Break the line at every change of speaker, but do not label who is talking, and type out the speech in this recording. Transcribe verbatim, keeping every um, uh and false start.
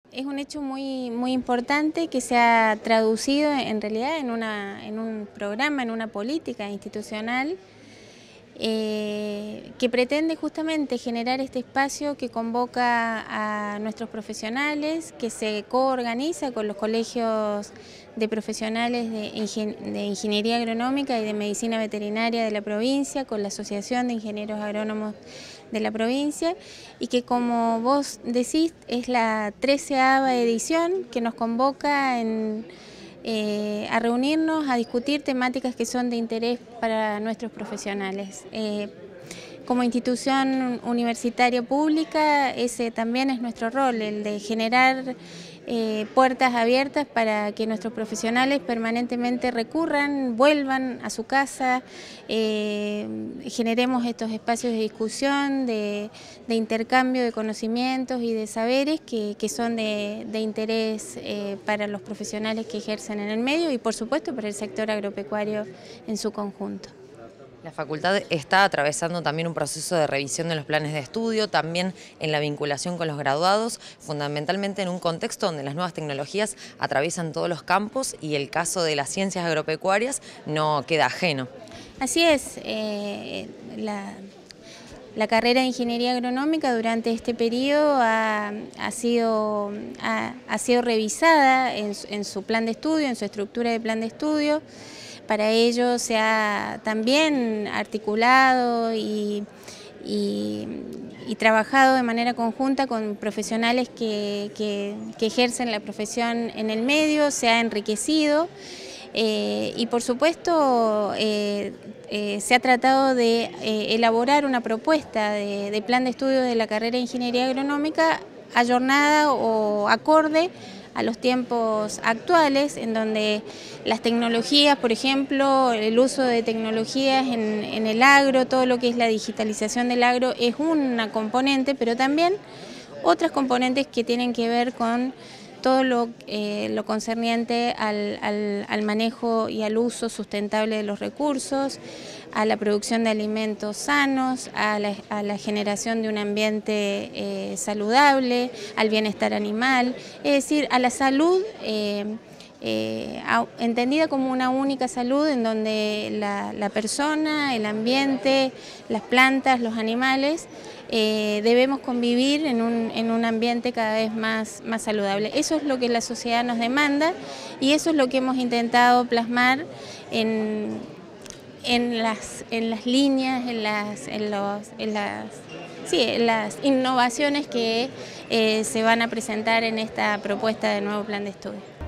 Es un hecho muy, muy importante que se ha traducido en realidad en, una, en un programa, en una política institucional eh, que pretende justamente generar este espacio que convoca a nuestros profesionales, que se coorganiza con los colegios de profesionales de, ingen de Ingeniería Agronómica y de Medicina Veterinaria de la provincia, con la Asociación de Ingenieros Agrónomos de la provincia, y que, como vos decís, es la treceava edición que nos convoca en, eh, a reunirnos, a discutir temáticas que son de interés para nuestros profesionales. Eh, Como institución universitaria pública, ese también es nuestro rol, el de generar eh, puertas abiertas para que nuestros profesionales permanentemente recurran, vuelvan a su casa, eh, generemos estos espacios de discusión, de, de intercambio de conocimientos y de saberes que, que son de, de interés eh, para los profesionales que ejercen en el medio y, por supuesto, para el sector agropecuario en su conjunto.
La facultad está atravesando también un proceso de revisión de los planes de estudio, también en la vinculación con los graduados, fundamentalmente en un contexto donde las nuevas tecnologías atraviesan todos los campos y el caso de las ciencias agropecuarias no queda ajeno.
Así es, eh, la, la carrera de Ingeniería Agronómica durante este periodo ha, ha, sido, ha, ha sido revisada en, en su plan de estudio, en su estructura de plan de estudio. Para ello se ha también articulado y, y, y trabajado de manera conjunta con profesionales que, que, que ejercen la profesión en el medio, se ha enriquecido eh, y, por supuesto, eh, eh, se ha tratado de eh, elaborar una propuesta de, de plan de estudio de la carrera de Ingeniería Agronómica ayornada o acorde a los tiempos actuales, en donde las tecnologías, por ejemplo, el uso de tecnologías en, en el agro, todo lo que es la digitalización del agro es una componente, pero también otras componentes que tienen que ver con todo lo, eh, lo concerniente al, al, al manejo y al uso sustentable de los recursos, a la producción de alimentos sanos, a la, a la generación de un ambiente eh, saludable, al bienestar animal, es decir, a la salud eh, eh, a, entendida como una única salud en donde la, la persona, el ambiente, las plantas, los animales, Eh, debemos convivir en un, en un ambiente cada vez más, más saludable. Eso es lo que la sociedad nos demanda y eso es lo que hemos intentado plasmar en, en, las, en las líneas, en las, en los, en las, sí, en las innovaciones que eh, se van a presentar en esta propuesta de nuevo plan de estudio.